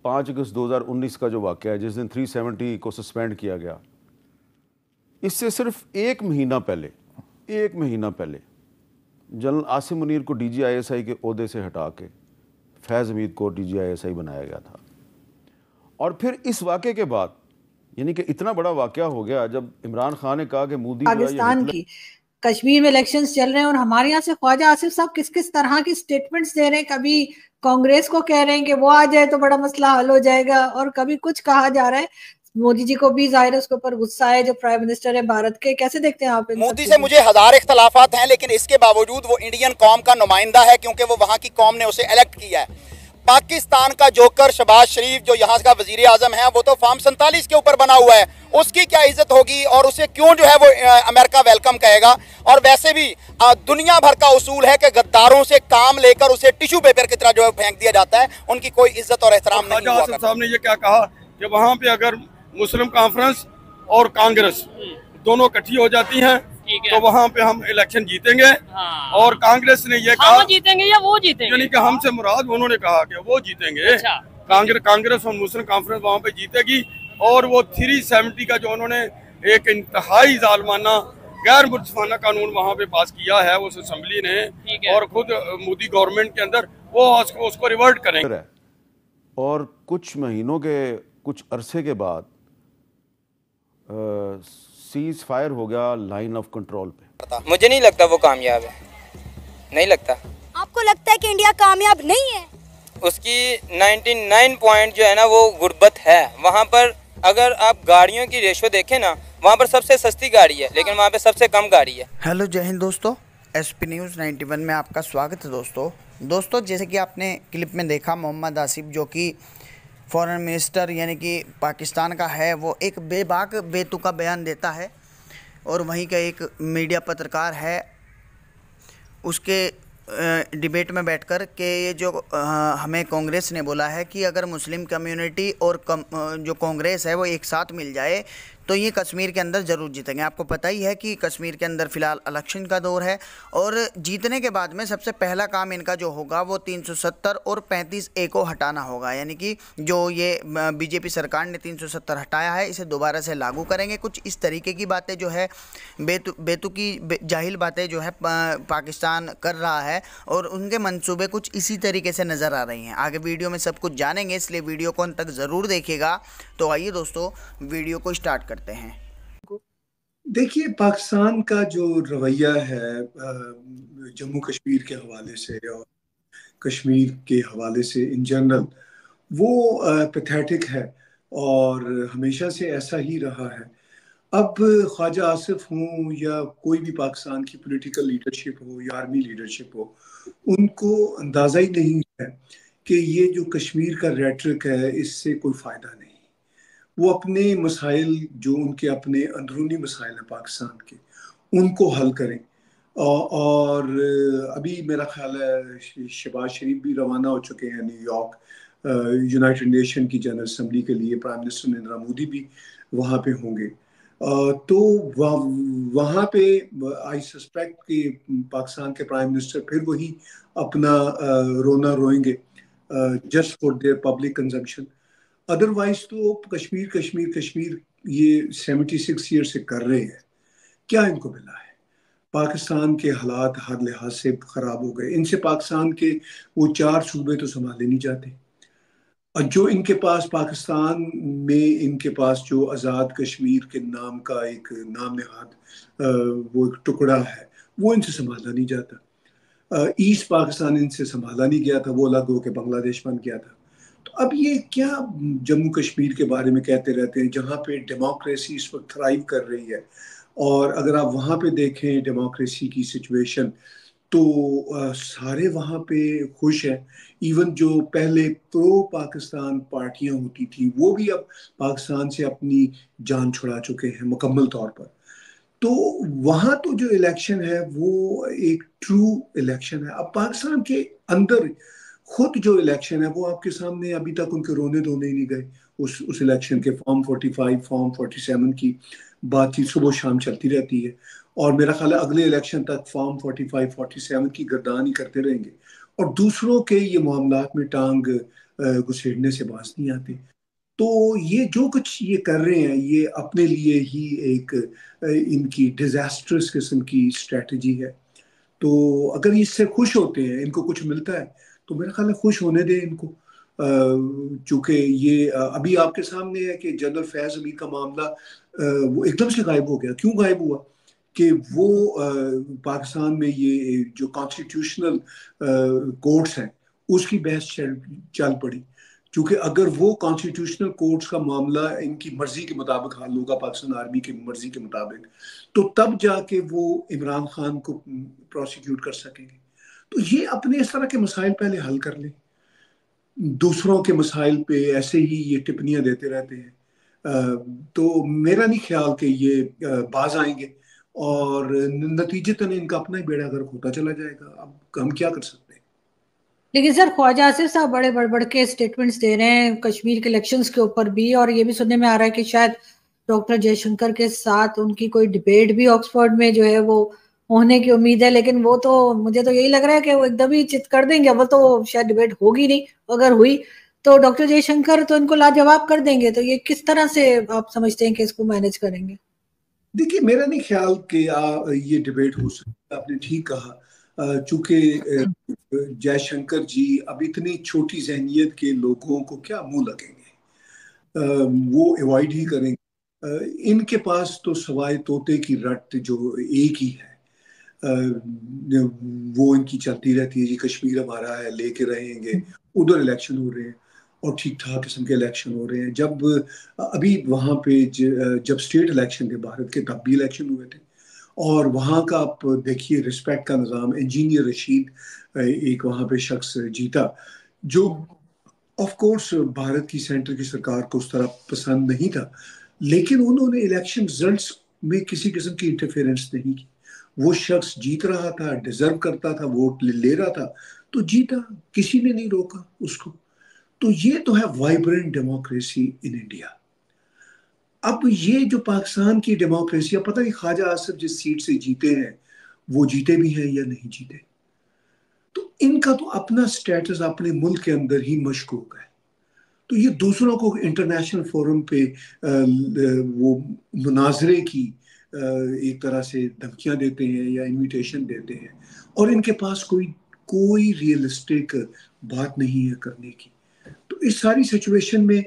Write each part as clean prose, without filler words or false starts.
5 अगस्त 2019 का जो वाक़या है, जिस दिन 370 को सस्पेंड किया गया, इससे सिर्फ एक महीना पहले जनरल आसिम मुनीर को DGISI के ओहदे से हटा के फैज़ हमीद को DGISI बनाया गया था। और फिर इस वाक़े के बाद, यानी कि इतना बड़ा वाक़या हो गया जब इमरान खान ने कहा कि मोदी पाकिस्तान की कश्मीर में इलेक्शंस चल रहे हैं और हमारे यहाँ से ख्वाजा आसिफ साहब किस किस तरह की स्टेटमेंट्स दे रहे हैं। कभी कांग्रेस को कह रहे हैं कि वो आ जाए तो बड़ा मसला हल हो जाएगा, और कभी कुछ कहा जा रहा है। मोदी जी को भी जाहिर है उसके ऊपर गुस्सा है, जो प्राइम मिनिस्टर है भारत के। कैसे देखते हैं आप? मोदी से मुझे हजार इख्तलाफात हैं, लेकिन इसके बावजूद वो इंडियन कौम का नुमाइंदा है, क्योंकि वो वहाँ की कौम ने उसे इलेक्ट किया है। पाकिस्तान का जोकर शहबाज शरीफ जो यहाँ का वजीर आजम है, वो तो फॉर्म 47 के ऊपर बना हुआ है, उसकी क्या इज्जत होगी और उसे क्यों जो है वो अमेरिका वेलकम कहेगा। और वैसे भी दुनिया भर का उसूल है कि गद्दारों से काम लेकर उसे टिश्यू पेपर की तरह जो है फेंक दिया जाता है, उनकी कोई इज्जत और एहतराम नहीं हुआ करता। साहब ने ये क्या कहा कि वहाँ पे अगर मुस्लिम कॉन्फ्रेंस और कांग्रेस दोनों इकट्ठी हो जाती हैं तो वहाँ पे हम इलेक्शन जीतेंगे। और कांग्रेस ने ये कहा जीतेंगे या वो जीतेंगे, यानी कि हमसे मुराद उन्होंने कहा कि वो जीतेंगे। अच्छा। कांग्रेस और मुस्लिम कॉन्फ्रेंस वहाँ पे जीतेगी। और वो 370 का जो उन्होंने एक इंतहाई जालमाना गैर मुल्ज़िमाना कानून वहाँ पे पास किया है उस असम्बली ने, और खुद मोदी गवर्नमेंट के अंदर वो उसको रिवर्ट करेंगे। और कुछ महीनों के कुछ अरसे के बाद सीज फायर हो गया लाइन ऑफ कंट्रोल पे। मुझे नहीं लगता वो कामयाब है, नहीं लगता। आपको लगता है कि इंडिया कामयाब नहीं है? उसकी 99 पॉइंट जो है ना वो गुर्बत है। वहाँ पर अगर आप गाड़ियों की रेशो देखें ना, वहाँ पर सबसे सस्ती गाड़ी है, लेकिन वहाँ पे सबसे कम गाड़ी है। हेलो जय हिंद दोस्तों, SP न्यूज़ 91 में आपका स्वागत है। दोस्तों जैसे कि आपने क्लिप में देखा, मोहम्मद आसिफ जो कि फॉरेन मिनिस्टर यानी कि पाकिस्तान का है, वो एक बेबाक बेतुका बयान देता है। और वहीं का एक मीडिया पत्रकार है, उसके डिबेट में बैठकर के ये जो हमें कांग्रेस ने बोला है कि अगर मुस्लिम कम्युनिटी और जो कांग्रेस है वो एक साथ मिल जाए तो ये कश्मीर के अंदर ज़रूर जीतेंगे। आपको पता ही है कि कश्मीर के अंदर फ़िलहाल इलेक्शन का दौर है, और जीतने के बाद में सबसे पहला काम इनका जो होगा वो 370 और 35A को हटाना होगा। यानी कि जो ये बीजेपी सरकार ने 370 हटाया है, इसे दोबारा से लागू करेंगे। कुछ इस तरीके की बातें जो है बेतुकी जाहिल बातें जो है पाकिस्तान कर रहा है, और उनके मंसूबे कुछ इसी तरीके से नज़र आ रही हैं। आगे वीडियो में सब कुछ जानेंगे, इसलिए वीडियो को अंत तक ज़रूर देखिएगा। तो आइए दोस्तों वीडियो को स्टार्ट करते हैं। देखिए, पाकिस्तान का जो रवैया है जम्मू कश्मीर के हवाले से और कश्मीर के हवाले से इन जनरल, वो पैथेटिक है और हमेशा से ऐसा ही रहा है। अब ख्वाजा आसिफ हों या कोई भी पाकिस्तान की पॉलिटिकल लीडरशिप हो या आर्मी लीडरशिप हो, उनको अंदाज़ा ही नहीं है कि ये जो कश्मीर का रेटरिक है इससे कोई फ़ायदा नहीं। वो अपने मसाइल, जो उनके अपने अंदरूनी मसाइल हैं पाकिस्तान के, उनको हल करें। और अभी मेरा ख्याल है शहबाज शरीफ भी रवाना हो चुके हैं न्यूयॉर्क यूनाइटेड नेशन की जनरल असम्बली के लिए। प्राइम मिनिस्टर नरेंद्र मोदी भी वहाँ पे होंगे। तो वहाँ पे आई सस्पेक्ट कि पाकिस्तान के प्राइम मिनिस्टर फिर वही अपना रोना रोएंगे just for their public consumption. Otherwise तो कश्मीर ये 76 ईयर से कर रहे हैं। क्या इनको मिला है? पाकिस्तान के हालात हर लिहाज से खराब हो गए। इनसे पाकिस्तान के वो 4 सूबे तो संभाले नहीं जाते। और जो इनके पास पाकिस्तान में इनके पास जो आज़ाद कश्मीर के नाम का एक नाम नहाद वो एक टुकड़ा है, वो इनसे संभाला नहीं जाता। ईस्ट पाकिस्तान इनसे संभाला नहीं गया था, वो अलग होकर बांग्लादेश बन गया था। तो अब ये क्या जम्मू कश्मीर के बारे में कहते रहते हैं, जहाँ पे डेमोक्रेसी इस वक्त थ्राइव कर रही है। और अगर आप वहाँ पे देखें डेमोक्रेसी की सिचुएशन, तो सारे वहाँ पे खुश हैं। इवन जो पहले प्रो पाकिस्तान पार्टियां होती थी, वो भी अब पाकिस्तान से अपनी जान छुड़ा चुके हैं मुकम्मल तौर पर। तो वहाँ तो जो इलेक्शन है वो एक ट्रू इलेक्शन है। अब पाकिस्तान के अंदर खुद जो इलेक्शन है वो आपके सामने, अभी तक उनके रोने धोने ही नहीं गए। उस इलेक्शन के फॉर्म 45, फॉर्म 47 की बातचीत सुबह शाम चलती रहती है, और मेरा ख्याल है अगले इलेक्शन तक फॉर्म 45, 47 की गर्दान ही करते रहेंगे, और दूसरों के ये मामलात में टांग घुसेड़ने से बाज नहीं आते। तो ये जो कुछ ये कर रहे हैं, ये अपने लिए ही एक इनकी डिजास्टर्स किस्म की स्ट्रेटजी है। तो अगर इससे खुश होते हैं, इनको कुछ मिलता है, तो मेरा ख्याल है खुश होने दें इनको। चूंकि ये अभी आपके सामने है कि जनरल फैज अमीर का मामला वो एकदम से गायब हो गया। क्यों गायब हुआ? कि वो पाकिस्तान में ये जो कॉन्स्टिट्यूशनल कोर्ट्स हैं उसकी बहस चल पड़ी। क्योंकि अगर वो कॉन्स्टिट्यूशनल कोर्ट्स का मामला इनकी मर्जी के मुताबिक हल होगा, पाकिस्तान आर्मी की मर्जी के मुताबिक, तो तब जाके वो इमरान खान को प्रोसिक्यूट कर सकेंगे। तो ये अपने इस तरह के मसाइल पहले हल कर लें, दूसरों के मसाइल पे ऐसे ही ये टिप्पणियां देते रहते हैं। तो मेरा नहीं ख्याल कि ये बाज आएंगे और नतीजतन इनका अपना ही बेड़ा गर्क होता चला जाएगा। अब हम क्या कर सकते हैं? लेकिन सर ख्वाजा आसिफ साहब बड़े बढ़ के स्टेटमेंट्स दे रहे हैं कश्मीर के इलेक्शंस के ऊपर भी, और ये भी सुनने में आ रहा है कि शायद डॉक्टर जयशंकर के साथ उनकी कोई डिबेट भी ऑक्सफोर्ड में जो है वो होने की उम्मीद है। लेकिन वो तो, मुझे तो यही लग रहा है कि वो एकदम ही चित कर देंगे, वो तो शायद डिबेट होगी नहीं, अगर हुई तो डॉक्टर जयशंकर तो इनको लाजवाब कर देंगे। तो ये किस तरह से आप समझते हैं कि इसको मैनेज करेंगे? देखिए, मेरा नहीं ख्याल कि ये डिबेट हो सकती। आपने ठीक कहा, चूंकि जयशंकर जी अब इतनी छोटी जहनियत के लोगों को क्या मुंह लगेंगे, वो अवॉइड ही करेंगे। इनके पास तो सवाए तोते की रट जो एक ही है, वो इनकी चलती रहती है। जी कश्मीर हमारा है, लेके रहेंगे, उधर इलेक्शन हो रहे हैं और ठीक ठाक किस्म के इलेक्शन हो रहे हैं। जब अभी वहाँ पे जब स्टेट इलेक्शन थे भारत के, तब भी इलेक्शन हुए थे और वहाँ का आप देखिए रिस्पेक्ट का निज़ाम। इंजीनियर रशीद एक वहाँ पे शख्स जीता जो ऑफ कोर्स भारत की सेंटर की सरकार को उस तरह पसंद नहीं था, लेकिन उन्होंने इलेक्शन रिजल्ट्स में किसी किस्म की इंटरफेरेंस नहीं की। वो शख्स जीत रहा था, डिजर्व करता था, वोट ले रहा था, तो जीता, किसी ने नहीं रोका उसको। तो ये तो है वाइब्रेंट डेमोक्रेसी इन इंडिया। अब ये जो पाकिस्तान की डेमोक्रेसी, पता नहीं ख्वाजा आसिफ जिस सीट से जीते हैं वो जीते भी हैं या नहीं जीते, तो इनका तो अपना स्टेटस अपने मुल्क के अंदर ही मशकूक है। तो ये दूसरों को इंटरनेशनल फोरम पे वो मुनाजरे की एक तरह से धमकियां देते हैं या इनविटेशन देते हैं, और इनके पास कोई रियलिस्टिक बात नहीं है करने की। तो इस सारी सिचुएशन में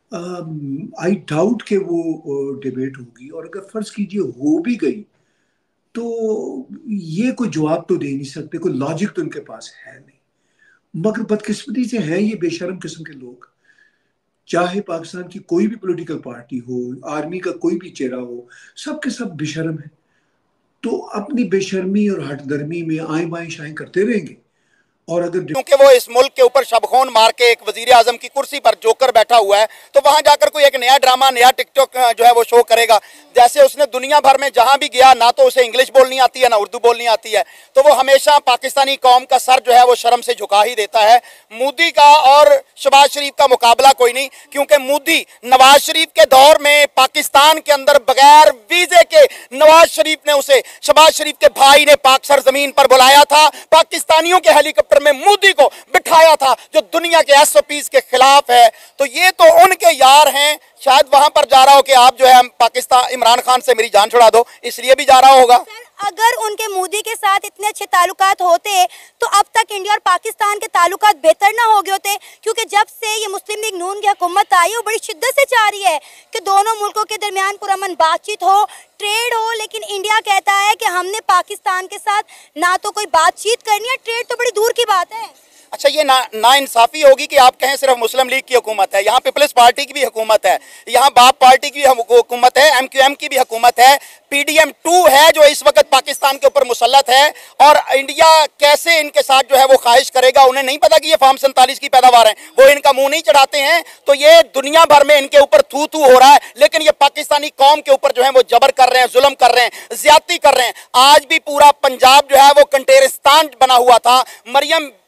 आई डाउट कि वो डिबेट होगी, और अगर फर्ज कीजिए हो भी गई तो ये कोई जवाब तो दे नहीं सकते, कोई लॉजिक तो इनके पास है नहीं। मगर बदकिस्मती से हैं ये बेशर्म किस्म के लोग, चाहे पाकिस्तान की कोई भी पॉलिटिकल पार्टी हो, आर्मी का कोई भी चेहरा हो, सब के सब बेशर्म है। तो अपनी बेशर्मी और हठधर्मी में आए बाएं शाएं करते रहेंगे। और अगर क्योंकि वो इस मुल्क के ऊपर शबखोन मार के एक वजीर आजम की कुर्सी पर जोकर बैठा हुआ है, तो वहां जाकर कोई एक नया ड्रामा, नया टिकटॉक जो है वो शो करेगा। जैसे उसने दुनिया भर में जहां भी गया, ना तो उसे इंग्लिश बोलनी आती है ना उर्दू बोलनी आती है, तो वो हमेशा पाकिस्तानी कौम का सर जो है वो शर्म से झुका ही देता है। मोदी का और शहबाज शरीफ का मुकाबला कोई नहीं, क्योंकि मोदी नवाज शरीफ के दौर में पाकिस्तान के अंदर बगैर वीजे के नवाज शरीफ ने उसे, शहबाज शरीफ के भाई ने पाक सरजमीन पर बुलाया था, पाकिस्तानियों के हेलीकॉप्टर में मोदी को बिठाया था, जो दुनिया के एसओपीज के खिलाफ है। तो ये तो उनके यार हैं, शायद वहां पर जा रहा हो कि आप जो है पाकिस्तान, इमरान खान से मेरी जान छुड़ा दो, इसलिए भी जा रहा होगा। अगर उनके मोदी के साथ इतने अच्छे ताल्लुकात होते तो अब तक इंडिया और पाकिस्तान के ताल्लुकात बेहतर ना हो गए होते, क्योंकि जब से ये मुस्लिम लीग नून की हुकूमत आई वो बड़ी शिद्दत से चाह रही है कि दोनों मुल्कों के दरमियान पुरअमन बातचीत हो, ट्रेड हो। लेकिन इंडिया कहता है कि हमने पाकिस्तान के साथ ना तो कोई बातचीत करनी है, ट्रेड तो बड़ी दूर की बात है। अच्छा, ये नाइंसाफी होगी कि आप कहें सिर्फ मुस्लिम लीग की हुकूमत है। यहाँ पीपल्स पार्टी की भी हुकूमत है, यहाँ बाप पार्टी की भी हुकूमत है, MQM की भी हुकूमत है, PDM 2 है जो इस वक्त पाकिस्तान के ऊपर मुसल्लत है। और इंडिया कैसे इनके साथ जो है वो ख्वाहिश करेगा? उन्हें नहीं पता कि ये फार्म 47 की पैदावार है, वो इनका मुंह नहीं चढ़ाते हैं। तो ये दुनिया भर में इनके ऊपर थू थू हो रहा है, लेकिन ये पाकिस्तानी कौम के ऊपर जो है वो जबर कर रहे हैं, जुल्म कर रहे हैं, ज्यादती कर रहे हैं। आज भी पूरा पंजाब जो है वो कंटेरिस्तान बना हुआ था। मरियम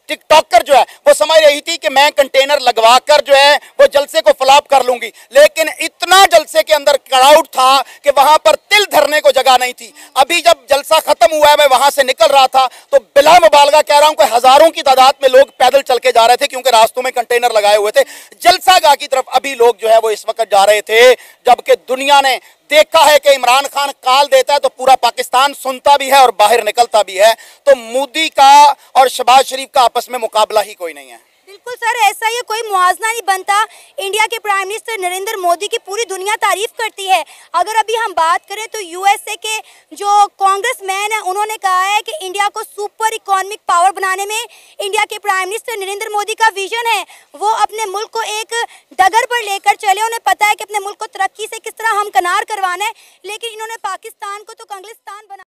टिकटॉकर जो है वो समझ रही थी कि मैं कंटेनर लगवा कर जो है वो जलसे को फ्लॉप कर लूंगी, लेकिन इतना जलसे के अंदर क्राउड था कि वहां पर तिल धरने को जगह नहीं थी। अभी जब जलसा खत्म हुआ है, मैं वहां से निकल रहा था तो बिला मुबालगा कह रहा हूं कि हजारों की तादाद में लोग पैदल चल के जा रहे थे, क्योंकि रास्तों में कंटेनर लगाए हुए थे। जलसागाह की तरफ अभी लोग जो है वो इस वक्त जा रहे थे, जबकि दुनिया ने देखा है कि इमरान खान कॉल देता है तो पूरा पाकिस्तान सुनता भी है और बाहर निकलता भी है। तो मोदी का और शहबाज शरीफ का आपस में मुकाबला ही कोई नहीं है। बिल्कुल सर, ऐसा ये कोई मुआवजा नहीं बनता। इंडिया के प्राइम मिनिस्टर नरेंद्र मोदी की पूरी दुनिया तारीफ करती है। अगर अभी हम बात करें तो यूएसए के जो कांग्रेसमैन है उन्होंने कहा है कि इंडिया को सुपर इकोनॉमिक पावर बनाने में इंडिया के प्राइम मिनिस्टर नरेंद्र मोदी का विजन है। वो अपने मुल्क को एक डगर पर लेकर चले, उन्हें पता है कि अपने मुल्क को तरक्की से किस तरह हमकिनार करवाना है, लेकिन इन्होंने पाकिस्तान को तो कंगलिस्तान बना